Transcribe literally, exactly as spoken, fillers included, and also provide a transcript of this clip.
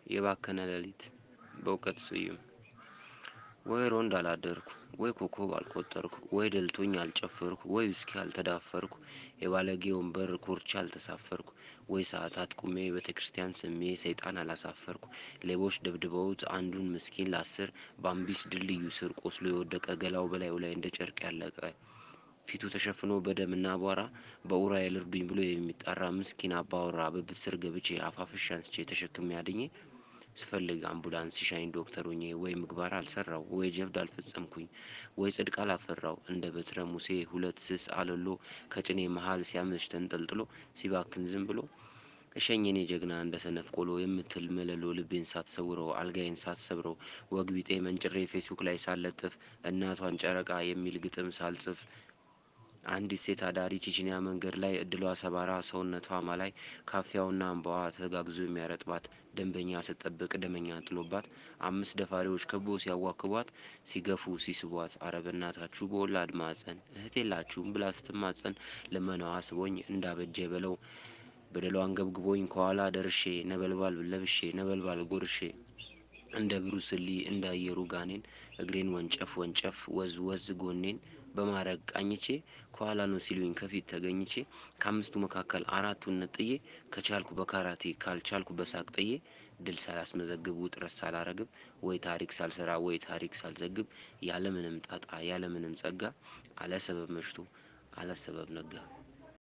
የባከነ ሌሊት በእውቀት ስዩም ወይ ሮንድ አላደርኩ ወይ ኮከብ አልቆጠርኩ ወይ ደልቶኝ አልጨፈርኩ ወይ ውስኪ አልተዳፈርኩ የባለጌ ወንበር ኮርቻ አልተሳፈርኩ ወይ ሰዓታት ቁሜ ቤተክርስቲያን ስሜ ሰይጣን አላሳፈርኩ ሌቦች ደብድበውት አንዱን ምስኪን ላስር ባምቢስ ድልድዩ ስር ቆስሎ የወደቀ ገላው በላዩ ላይ እንደ ጨርቅ ያለቀ ፊቱ ተሸፍኖ በደምና አቧራ በኡራኤል እርዱኝ ብሎ የሚጣራ ምስኪን አባወራ በብት ስር ገብቼ አፋፍሼ አንስቼ ተሸክሜ አድኜ ስፈልግ አምቡላንስ ሲሻኝ ዶክተር ሆኜ ወይ ምግባር አልሰራው ወይ ጀብድ አልፈጸምኩኝ ወይ ጽድቅ አላፈራው እንደ በትረ ሙሴ ሁለት ስስ አለሎ ከጭኔ መሃል ሲያመሽ ተንጠልጥሎ ሲባክን ዝም ብሎ እሸኝ የኔ ጀግና እንደ ሰነፍ ቆሎ የምትል መለሎ ልቤን ሳትሰውረው አልጋዬን ሳትሰብረው ወግ ቢጤ መንጭሬ ፌስቡክ ላይ ሳልለጥፍ እናቷን ጨረቃ የሚል ግጥም ሳልጽፍ አንዲት ሴት አዳሪ ቺቺኒያ መንገድ ላይ እድሏ ሰባራ ሰውነቷ ማላይ ካፊያውና አምባዋ ተጋግዞ የሚያረጥባት ደንበኛ ስትጠብቅ ደመኛ ጥሎባት አምስት ደፋሪዎች ከቦ ሲያዋክቧት ሲገፉ ሲስቧት አረ በእናታችሁ በወላድ ማህፀን እህት የላችሁም ብላ ስትማፀን ልመናዋ ስቦኝ እንዳበጀ በለው በደሏን ገብግቦኝ ከኋላ ደርሼ ነበልባል ለብሼ ነበልባል ጎርሼ እንደ ብሩስሊ እንደ አየሩ ጋኔን እግሬን ወንጨፍ ወንጨፍ ወዝ ወዝ ጎኔን በማረግ ቃኝቼ ከኋላ ነው ሲሉኝ ከፊት ተገኝቼ ከአምስቱ መካከል አራቱን ነጥዬ ከቻልኩ በካራቴ ካልቻልኩ በሳቅ ጥዬ ድል ሳላስመዘግብ ውጥረት ሳላረግብ ወይ ታሪክ ሳልሰራ ወይ ታሪክ ሳልዘግብ ያለምንም ጣጣ ያለምንም ጸጋ አለ ሰበብ መሽቶ አለ ሰበብ ነጋ